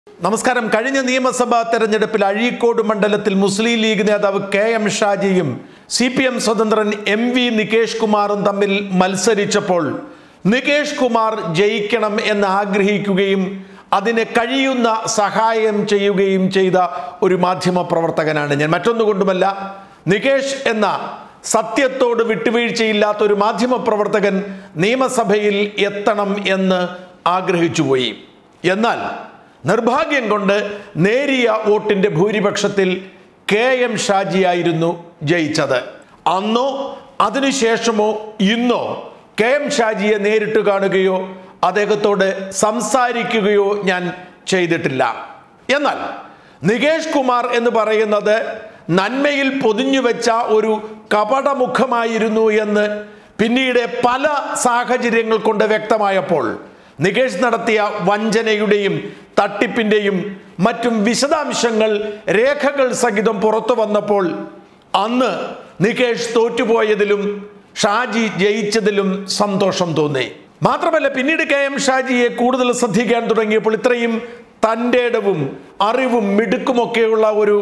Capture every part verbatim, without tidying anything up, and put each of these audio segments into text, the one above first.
നമസ്കാരം. കഴിഞ്ഞ നിയമസഭാ തെരഞ്ഞെടുപ്പിൽ അഴീക്കോട് മണ്ഡലത്തിൽ മുസ്ലിം ലീഗ് നേതാവ് കെ എം ഷാജിയും സി പി എം സ്വതന്ത്രൻ എം വി നികേഷ് കുമാറും തമ്മിൽ മത്സരിച്ചപ്പോൾ നികേഷ് കുമാർ ജയിക്കണം എന്ന് ആഗ്രഹിക്കുകയും അതിന് കഴിയുന്ന സഹായം ചെയ്യുകയും ചെയ്ത ഒരു മാധ്യമ പ്രവർത്തകനാണ് ഞാൻ. മറ്റൊന്നുകൊണ്ടുമല്ല, നികേഷ് എന്ന സത്യത്തോട് വിട്ടുവീഴ്ചയില്ലാത്ത ഒരു മാധ്യമ പ്രവർത്തകൻ നിയമസഭയിൽ എത്തണം എന്ന് ആഗ്രഹിച്ചുപോയി. എന്നാൽ നിർഭാഗ്യം കൊണ്ട് നേരിയ വോട്ടിന്റെ ഭൂരിപക്ഷത്തിൽ കെ എം ഷാജിയായിരുന്നു ജയിച്ചത്. അന്നോ അതിനുശേഷമോ ഇന്നോ കെ എം ഷാജിയെ നേരിട്ട് കാണുകയോ അദ്ദേഹത്തോട് സംസാരിക്കുകയോ ഞാൻ ചെയ്തിട്ടില്ല. എന്നാൽ നികേഷ് കുമാർ എന്ന് പറയുന്നത് നന്മയിൽ പൊതിഞ്ഞുവെച്ച ഒരു കപടമുഖമായിരുന്നു എന്ന് പിന്നീട് പല സാഹചര്യങ്ങൾ കൊണ്ട് വ്യക്തമായപ്പോൾ നികേഷ് നടത്തിയ വഞ്ചനയുടെയും തട്ടിപ്പിന്റെയും മറ്റും വിശദാംശങ്ങൾ രേഖകൾ സഹിതം പുറത്തു വന്നപ്പോൾ അന്ന് നികേഷ് തോറ്റുപോയതിലും ഷാജി ജയിച്ചതിലും സന്തോഷം തോന്നി. മാത്രമല്ല, പിന്നീട് കെ എം ഷാജിയെ കൂടുതൽ ശ്രദ്ധിക്കാൻ തുടങ്ങിയപ്പോൾ ഇത്രയും തൻ്റെടവും അറിവും മിടുക്കുമൊക്കെയുള്ള ഒരു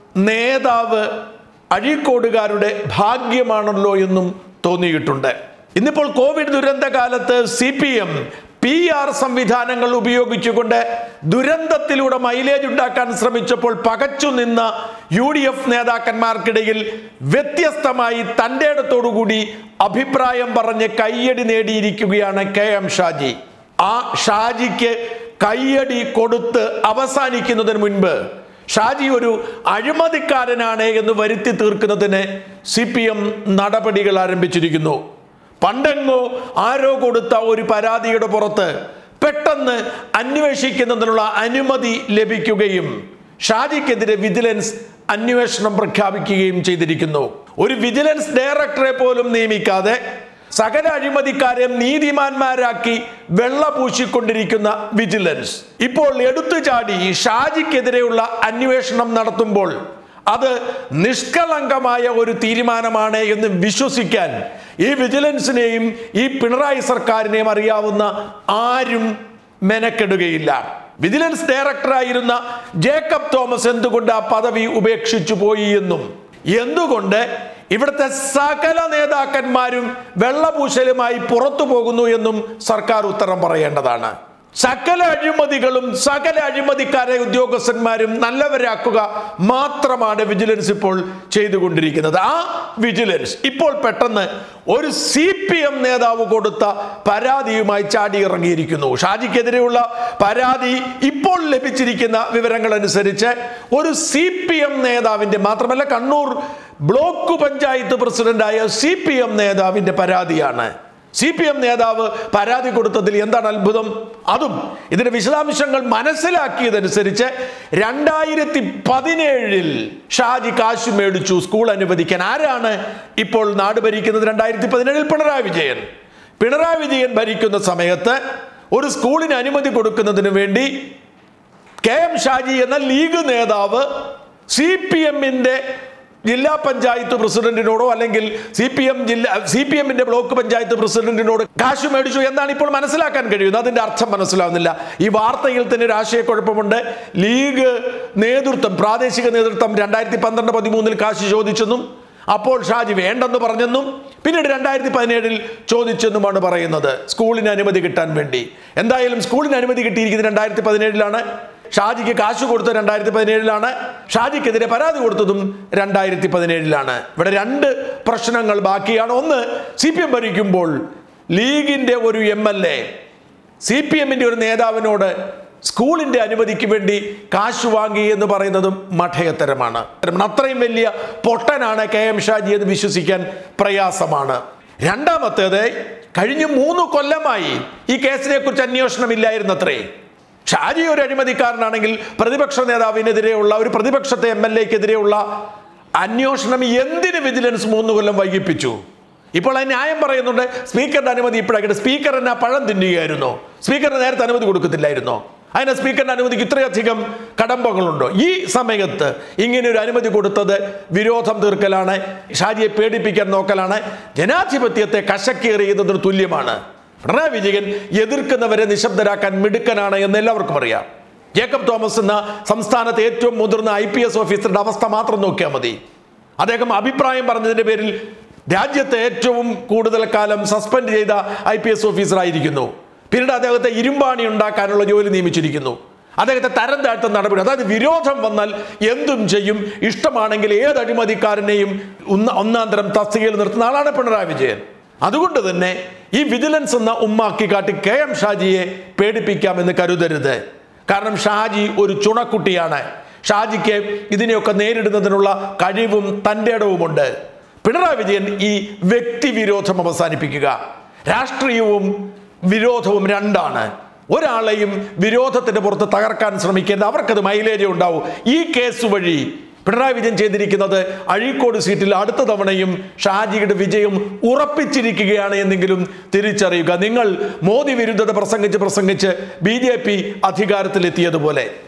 നേതാവ് അഴീക്കോടുകാരുടെ ഭാഗ്യമാണല്ലോ എന്നും തോന്നിയിട്ടുണ്ട്. ഇന്നിപ്പോൾ കോവിഡ് ദുരന്ത കാലത്ത് C P M P R സംവിധാനങ്ങൾ ഉപയോഗിച്ചുകൊണ്ട് ദുരന്തത്തിലൂടെ മൈലേജ് ഉണ്ടാക്കാൻ ശ്രമിച്ചപ്പോൾ പകച്ചു നിന്ന യു ഡി എഫ് നേതാക്കന്മാർക്കിടയിൽ വ്യത്യസ്തമായി തൻ്റെ ഇടത്തോടുകൂടി അഭിപ്രായം പറഞ്ഞ് കയ്യടി നേടിയിരിക്കുകയാണ് കെ എം ഷാജി. ആ ഷാജിക്ക് കയ്യടി കൊടുത്ത് അവസാനിക്കുന്നതിന് മുൻപ് ഷാജി ഒരു അഴിമതിക്കാരനാണ് എന്ന് വരുത്തി തീർക്കുന്നതിന് സി പി എം നടപടികൾ ആരംഭിച്ചിരിക്കുന്നു. പണ്ടെങ്ങോ ആരോ കൊടുത്ത ഒരു പരാതിയുടെ പുറത്ത് പെട്ടെന്ന് അന്വേഷിക്കുന്നതിനുള്ള അനുമതി ലഭിക്കുകയും ഷാജിക്കെതിരെ വിജിലൻസ് അന്വേഷണം പ്രഖ്യാപിക്കുകയും ചെയ്തിരിക്കുന്നു. ഒരു വിജിലൻസ് ഡയറക്ടറെ പോലും നിയമിക്കാതെ സകല അഴിമതിക്കാരെ നീതിമാന്മാരാക്കി വെള്ളപൂശിക്കൊണ്ടിരിക്കുന്ന വിജിലൻസ് ഇപ്പോൾ എടുത്തുചാടി ഷാജിക്കെതിരെയുള്ള അന്വേഷണം നടത്തുമ്പോൾ അത് നിഷ്കളങ്കമായ ഒരു തീരുമാനമാണ് എന്ന് വിശ്വസിക്കാൻ ഈ വിജിലൻസിനെയും ഈ പിണറായി സർക്കാരിനെയും അറിയാവുന്ന ആരും മെനക്കെടുകയില്ല. വിജിലൻസ് ഡയറക്ടറായിരുന്ന ജേക്കബ് തോമസ് എന്തുകൊണ്ട് ആ പദവി ഉപേക്ഷിച്ചു പോയി എന്നും എന്തുകൊണ്ട് ഇവിടുത്തെ സകല നേതാക്കന്മാരും വെള്ളപൂശലുമായി പുറത്തു പോകുന്നു എന്നും സർക്കാർ ഉത്തരം പറയേണ്ടതാണ്. സകല അഴിമതികളും സകല അഴിമതിക്കാരെ ഉദ്യോഗസ്ഥന്മാരും നല്ലവരാക്കുക മാത്രമാണ് വിജിലൻസ് ഇപ്പോൾ ചെയ്തുകൊണ്ടിരിക്കുന്നത്. ആ വിജിലൻസ് ഇപ്പോൾ പെട്ടെന്ന് ഒരു സി പി എം നേതാവ് കൊടുത്ത പരാതിയുമായി ചാടിയിറങ്ങിയിരിക്കുന്നു. ഷാജിക്കെതിരെയുള്ള പരാതി ഇപ്പോൾ ലഭിച്ചിരിക്കുന്ന വിവരങ്ങൾ അനുസരിച്ച് ഒരു സി പി എം നേതാവിന്റെ, മാത്രമല്ല കണ്ണൂർ ബ്ലോക്ക് പഞ്ചായത്ത് പ്രസിഡന്റായ സി പി എം നേതാവിന്റെ പരാതിയാണ്. സി പി എം നേതാവ് പരാതി കൊടുത്തതിൽ എന്താണ് അത്ഭുതം? അതും ഇതിന്റെ വിശദാംശങ്ങൾ മനസ്സിലാക്കിയതനുസരിച്ച് രണ്ടായിരത്തി പതിനേഴിൽ ഷാജി കാശ് മേടിച്ചു സ്കൂൾ അനുവദിക്കാൻ. ആരാണ് ഇപ്പോൾ നാട് ഭരിക്കുന്നത്? രണ്ടായിരത്തി പതിനേഴിൽ പിണറായി വിജയൻ. പിണറായി വിജയൻ ഭരിക്കുന്ന സമയത്ത് ഒരു സ്കൂളിന് അനുമതി കൊടുക്കുന്നതിന് വേണ്ടി കെ എം ഷാജി എന്ന ലീഗ് നേതാവ് സി പി എമ്മിന്റെ ജില്ലാ പഞ്ചായത്ത് പ്രസിഡന്റിനോടോ അല്ലെങ്കിൽ സി പി എം ജില്ലാ സി പി എമ്മിന്റെ ബ്ലോക്ക് പഞ്ചായത്ത് പ്രസിഡന്റിനോട് കാശ് മേടിച്ചു എന്നാണ് ഇപ്പോൾ മനസ്സിലാക്കാൻ കഴിയുന്നത്. അതിന്റെ അർത്ഥം മനസ്സിലാവുന്നില്ല. ഈ വാർത്തയിൽ തന്നെ ഒരു ആശയക്കുഴപ്പമുണ്ട്. ലീഗ് നേതൃത്വം, പ്രാദേശിക നേതൃത്വം രണ്ടായിരത്തി പന്ത്രണ്ട് പതിമൂന്നിൽ കാശ് ചോദിച്ചെന്നും അപ്പോൾ ഷാജി വേണ്ടെന്ന് പറഞ്ഞെന്നും പിന്നീട് രണ്ടായിരത്തി പതിനേഴിൽ ചോദിച്ചെന്നുമാണ് പറയുന്നത് സ്കൂളിന് അനുമതി കിട്ടാൻ വേണ്ടി. എന്തായാലും സ്കൂളിന് അനുമതി കിട്ടിയിരിക്കുന്നത് രണ്ടായിരത്തി പതിനേഴിലാണ്. ഷാജിക്ക് കാശ് കൊടുത്തത് രണ്ടായിരത്തി പതിനേഴിലാണ്. ഷാജിക്കെതിരെ പരാതി കൊടുത്തതും രണ്ടായിരത്തി പതിനേഴിലാണ്. ഇവിടെ രണ്ട് പ്രശ്നങ്ങൾ ബാക്കിയാണ്. ഒന്ന്, സി പി എം ഭരിക്കുമ്പോൾ ലീഗിന്റെ ഒരു M L A C P എമ്മിന്റെ ഒരു നേതാവിനോട് സ്കൂളിന്റെ അനുമതിക്ക് വേണ്ടി കാശ് വാങ്ങി എന്ന് പറയുന്നതും മഠയത്തരമാണ്. അത്രയും വലിയ പൊട്ടനാണ് കെ എം ഷാജി എന്ന് വിശ്വസിക്കാൻ പ്രയാസമാണ്. രണ്ടാമത്തേത്, കഴിഞ്ഞ മൂന്ന് കൊല്ലമായി ഈ കേസിനെ കുറിച്ച് അന്വേഷണമില്ലായിരുന്നത്രേ. ഷാജി ഒരു അഴിമതിക്കാരനാണെങ്കിൽ പ്രതിപക്ഷ നേതാവിനെതിരെയുള്ള ഒരു പ്രതിപക്ഷത്തെ എം എൽ എക്കെതിരെയുള്ള അന്വേഷണം എന്തിന് വിജിലൻസ് മൂന്ന് കൊല്ലം വൈകിപ്പിച്ചു? ഇപ്പോൾ ആ ന്യായം പറയുന്നുണ്ട്. സ്പീക്കറുടെ അനുമതി ഇപ്പോഴാക്കിയിട്ട് സ്പീക്കർ എന്നെ പഴം തിന്നുകയായിരുന്നോ? സ്പീക്കറിന് നേരത്തെ അനുമതി കൊടുക്കത്തില്ലായിരുന്നോ? അതിന് സ്പീക്കറിന്റെ അനുമതിക്ക് ഇത്രയധികം കടമ്പകളുണ്ടോ? ഈ സമയത്ത് ഇങ്ങനെ ഒരു അനുമതി കൊടുത്തത് വിരോധം തീർക്കലാണ്, ഷാജിയെ പേടിപ്പിക്കാൻ നോക്കലാണ്, ജനാധിപത്യത്തെ കശക്കേറിയതിന് തുല്യമാണ്. പിണറായി വിജയൻ എതിർക്കുന്നവരെ നിശബ്ദരാക്കാൻ മിടുക്കനാണ് എന്ന് എല്ലാവർക്കും അറിയാം. ജേക്കബ് തോമസ് എന്ന സംസ്ഥാനത്തെ ഏറ്റവും മുതിർന്ന ഐ പി എസ് ഓഫീസറുടെ അവസ്ഥ മാത്രം നോക്കിയാൽ മതി. അദ്ദേഹം അഭിപ്രായം പറഞ്ഞതിന്റെ പേരിൽ രാജ്യത്തെ ഏറ്റവും കൂടുതൽ കാലം സസ്പെൻഡ് ചെയ്ത ഐ പി എസ് ഓഫീസർ ആയിരിക്കുന്നു. പിന്നീട് അദ്ദേഹത്തെ ഇരുമ്പാണി ഉണ്ടാക്കാനുള്ള ജോലി നിയമിച്ചിരിക്കുന്നു. അദ്ദേഹത്തെ തരം താഴ്ത്തുന്ന നടപടി, അതായത് വിരോധം വന്നാൽ എന്തും ചെയ്യും, ഇഷ്ടമാണെങ്കിൽ ഏത് അഴിമതിക്കാരനെയും ഒന്നാം തരം തസ്തികയിൽ നിർത്തുന്ന ആളാണ് പിണറായി വിജയൻ. അതുകൊണ്ട് തന്നെ ഈ വിജിലൻസ് എന്ന ഉമ്മാക്കി കാട്ടി കെ എം ഷാജിയെ പേടിപ്പിക്കാമെന്ന് കരുതരുത്. കാരണം ഷാജി ഒരു ചുണക്കുട്ടിയാണ്. ഷാജിക്ക് ഇതിനെയൊക്കെ നേരിടുന്നതിനുള്ള കഴിവും തൻ്റെ ഇടവുമുണ്ട്. പിണറായി വിജയൻ ഈ വ്യക്തിവിരോധം അവസാനിപ്പിക്കുക. രാഷ്ട്രീയവും വിരോധവും രണ്ടാണ്. ഒരാളെയും വിരോധത്തിന്റെ പുറത്ത് തകർക്കാൻ ശ്രമിക്കേണ്ട, അവർക്കത് മൈലേജ് ഉണ്ടാവും. ഈ കേസ് വഴി പിണറായി വിജയൻ ചെയ്തിരിക്കുന്നത് അഴീക്കോട് സീറ്റിൽ അടുത്ത തവണയും ഷാജിയുടെ വിജയം ഉറപ്പിച്ചിരിക്കുകയാണ് എന്നെങ്കിലും തിരിച്ചറിയുക. നിങ്ങൾ മോദി വിരുദ്ധത പ്രസംഗിച്ച് പ്രസംഗിച്ച് ബി ജെ പി അധികാരത്തിലെത്തിയതുപോലെ